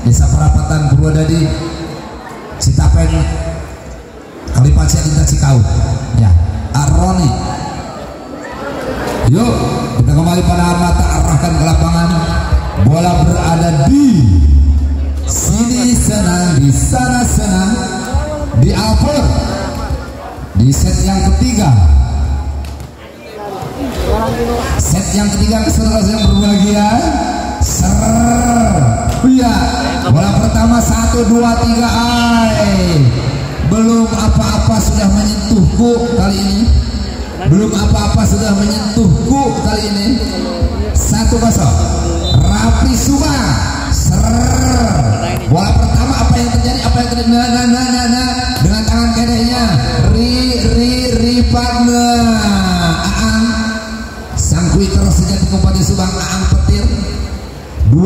Desa Perapatan Purwodadi, Citapen, Kalipacia Dinta Cikau. Ya, Aroni. Yuk, kita kembali pada mata arahkan ke lapangan. Bola berada di sini senang, di sana senang, di Alpur. Di set yang ketiga. Set yang ketiga keseluruhan yang berbahagia. Iya, bola pertama 1, 2, 3. Belum apa-apa sudah menyentuhku kali ini. Belum apa-apa sudah menyentuhku kali ini. 1-0. Rapi Subang. Bola pertama apa yang terjadi? Apa yang terjadi? Dengan tangan kedenya partner Aang sang kuiter sejati Kabupaten Subang, Aang Petir. 2-0.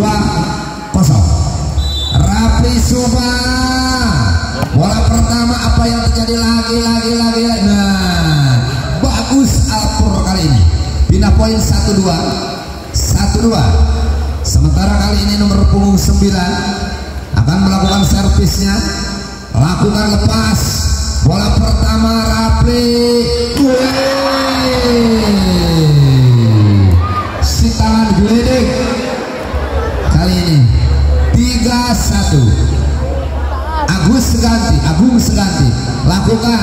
Rapi Subang. Bola pertama apa yang terjadi? Lagi. Nah, bagus Alpur kali ini. Pindah poin 1-2. Sementara kali ini nomor punggung 9 akan melakukan servisnya. Lakukan lepas. Bola pertama Rapi. Si tangan geledek. Kali ini 3-1. Agung Seganti lakukan.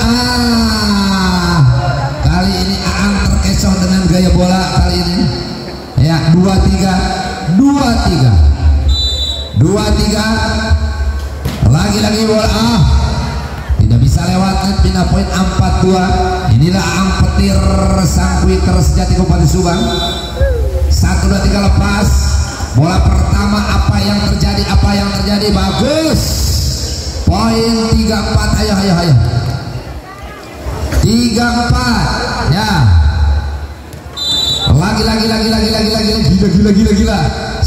Kali ini Aang terkecoh dengan gaya bola kali ini. Ya, 2-3. Lagi bola. Tidak bisa lewat net. Pindah poin 4-2. Inilah Aang Petir sang kuiter sejati Kabupaten Subang. 1, 2, 3 lepas. Bola pertama apa yang terjadi? Bagus. Poin 3-4. Ayo. 3-4. Ya. Lagi. Gila.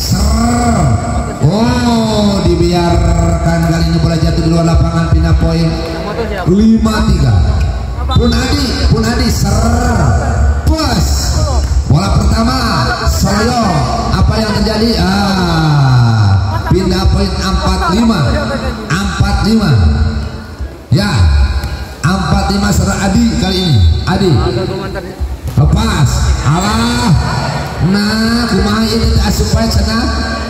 Oh, dibiarkan kali ini bola jatuh di luar lapangan. Pindah poin 5-3. Pun Adi Puas. Bola pertama Solo. Apa yang terjadi? Pindah poin 4-5. Ya, 4-5 saudara Adi kali ini. Adi lepas. Alah. Nah, kumaha ini supaya cenah.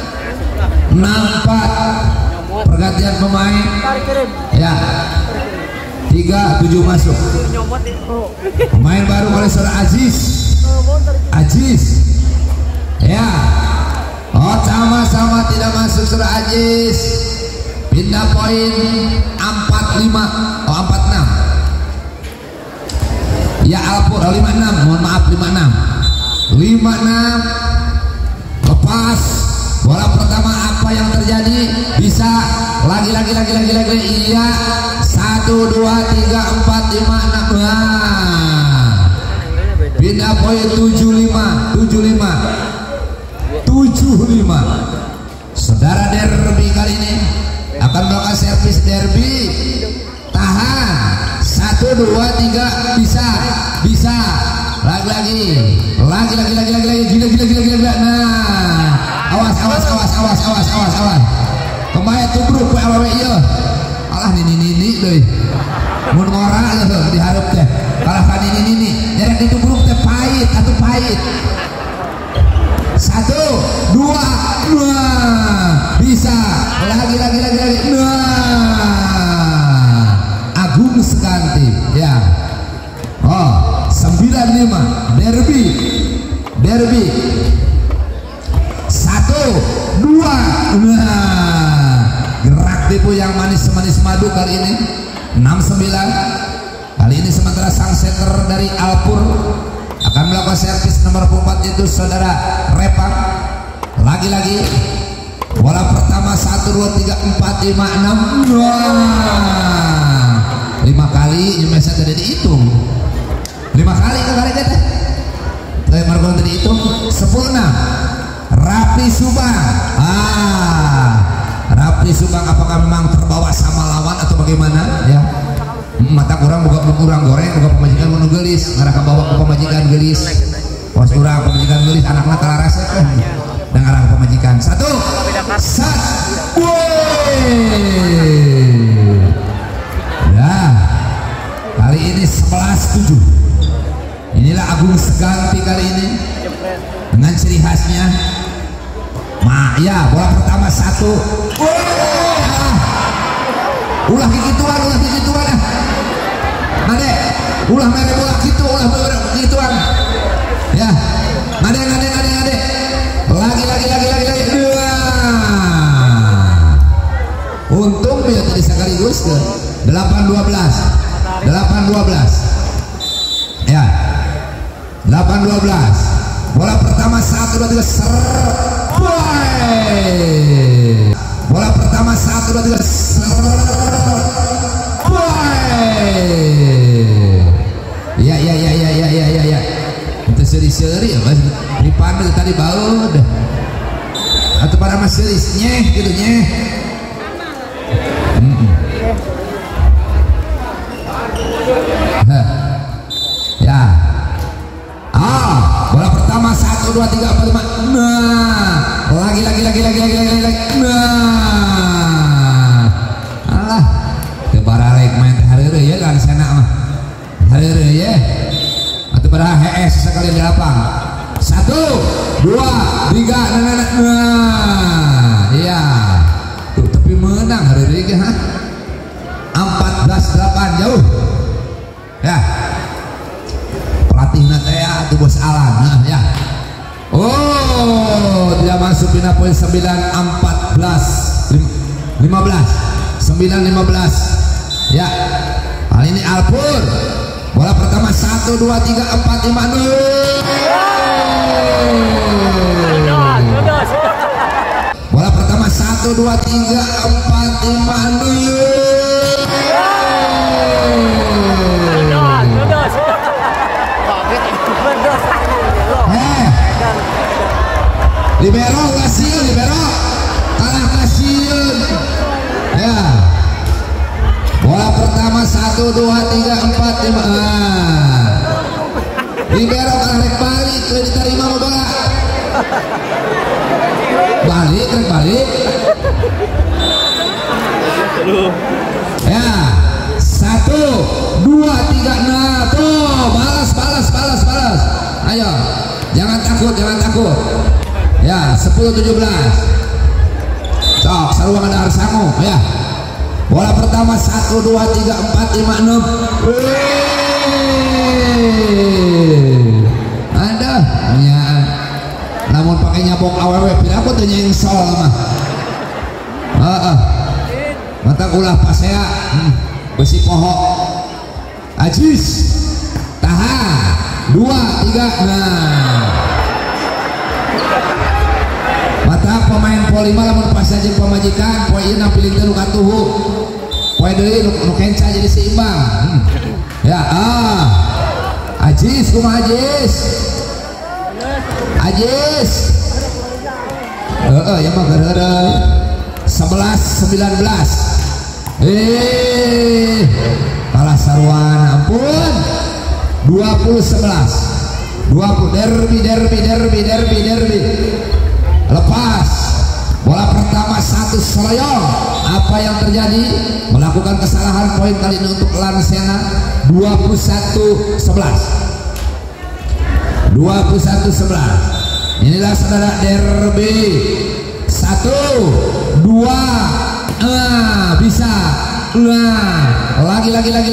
6-4. Pergantian pemain. Ya. 3-7 masuk. Pemain baru oleh saudara Aziz. Ya. Oh, sama-sama tidak masuk saudara Aziz. Pindah poin 4-5. Oh, 4-6. Ya, Alpur 5-6. Mohon maaf 5-6. Lepas. Bola pertama apa yang terjadi? Bisa. Lagi. Iya. 1, 2, 3, 4, 5, 6. Pindah poin 75. Saudara Derby kali ini akan melakukan servis Derby. Tahan. 1, 2, 3. Bisa. Lagi. Gila. Nah, awas. Kembali tubruk ke awewe ieu. Alah nini deui. Mun ngora dihareup teh. Kalah ka nini. Derek ditubruk teh pahit. 1, 2. Bisa. Lagi. Nah. Agung Seganti. Ya. Oh, 95. Derby. 1, 2. Nah. Gerak tipu yang manis madu kali ini. 6-9. Kali ini sementara sang setter dari Alpur akan melakukan servis nomor 4 itu saudara Repak. Lagi. Bola pertama 1, 2, 3, 4, 5, 6. Wah. 5 kali nyemesa tadi dihitung. 5 kali kita. Saya margon tadi hitung 10-6. Rapi Subang. Rapi Subang apakah memang terbawa sama lawan atau bagaimana ya? Mata kurang buka kurang goreng, buka pemajikan menu gelis, ngarah ke bawah ke pemajikan gelis. Pos kurang pemajikan gelis, anaknya kalah rasa kan. dan arah pemajikan. Satu sat ya, kali ini 11-7. Inilah Agung Seganti kali ini dengan ciri khasnya. Ya, bola pertama satu. Ulah gituan Made, ulah mere bola gitu, ulah mere gituan. Ya, ngade. Lagi. Untung dia tadi sekaligus ke 8-12. Ya, 8-12. Bola pertama 1, 2, 3 ser. Bola pertama 1, 2, 3 ser. Ya. Itu seri-seri ya, Mas. Dipanggil tadi baud. Atau pada mas seri nyeh gitu nyeh. Ya. Bola pertama 1, 2, 3, 4, 5. Nah, lagi. Nah. Alah. Kebaralek main hareureum ya kan sana mah. Hareureum ya. Atau pada HS sekali di lapang. 1, 2, 3. Nah. Iya. Tuh tapi menang hareureum ge ha. 14-8 jauh. Ya. Pelatih Nataya itu Bos Alan. Nah, ya. Oh, tidak masuk pina poin 9, 14, 15. 9-15. Ya. Kali ini Alpur. Bola pertama 1, 2, 3, 4, 5, 0. Bola pertama 1, 2, 3, 4, 5, 0. Libero kasih, kalah kasih. Ya. Bola pertama 1, 2, 3, 4, 5. Libero kalah balik, diterima bola. Balik. Ya. 1, 2, 3. Nah, tuh, balas. Ayo. Jangan takut. Ya, 10-17. Sok, sarua ada Arsango ya. Bola pertama 1, 2, 3, 4, 5, 6. Ada ya. Namun pakai nyabok awewe piraku teu nyaing sol mah. Mata ulah pasea besi poho. Ajis. Tahan. 2, 3. Nah. Mata pemain polima lamun pas aja pemajikan poe ieu napilih teh nu katuhu poe deui nu kenca jadi seimbang. Ya Ajis kumaha Ajis ya mah gara-gara 11-19 kalah sarwana ampun 20-11 derby lepas bola pertama 1 Soloyong. Apa yang terjadi? Melakukan kesalahan poin kali ini untuk Lansena. 21-11. Inilah saudara derby 1, 2 bisa. Nah, lagi. Nah, gila.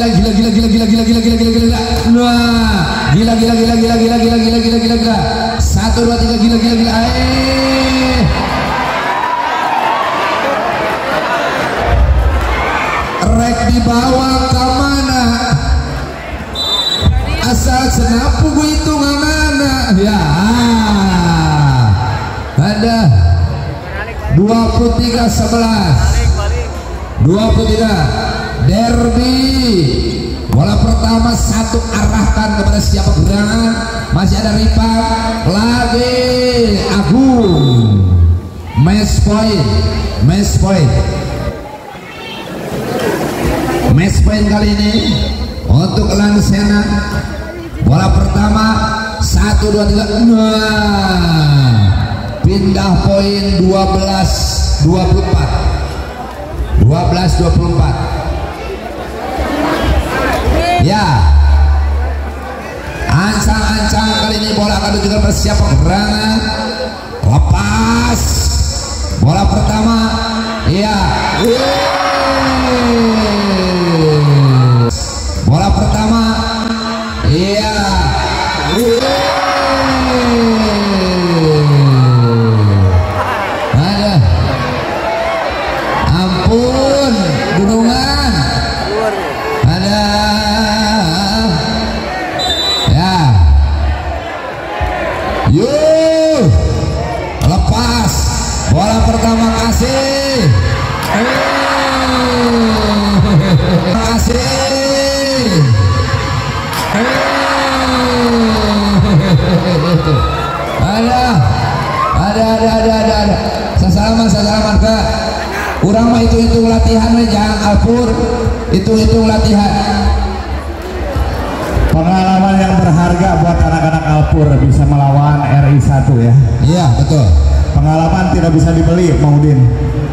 1, 2, 3 gila. Rek dibawa ke mana? Asal senapu gue hitunganana. Ya. Ada 23-11. Derby. Bola pertama 1 arahkan kepada siapa gerangan. Masih ada Ripa. Lagi Agung. Match point kali ini untuk Lansena. Bola pertama 1, 2, 3. Nah, pindah poin 12-24 ya. Ancang-ancang kali ini bola akan juga persiapan gerangan lepas bola pertama ya. Bola pertama iya. Ada ampun gunungan ada ya. Yuk lepas bola pertama kasih kasih ada sasalaman ke kurang mah itu latihan jangan Alpur itu latihan. Pengalaman yang berharga buat anak-anak Alpur bisa melawan RI 1 ya. Iya betul, pengalaman tidak bisa dibeli Maudin.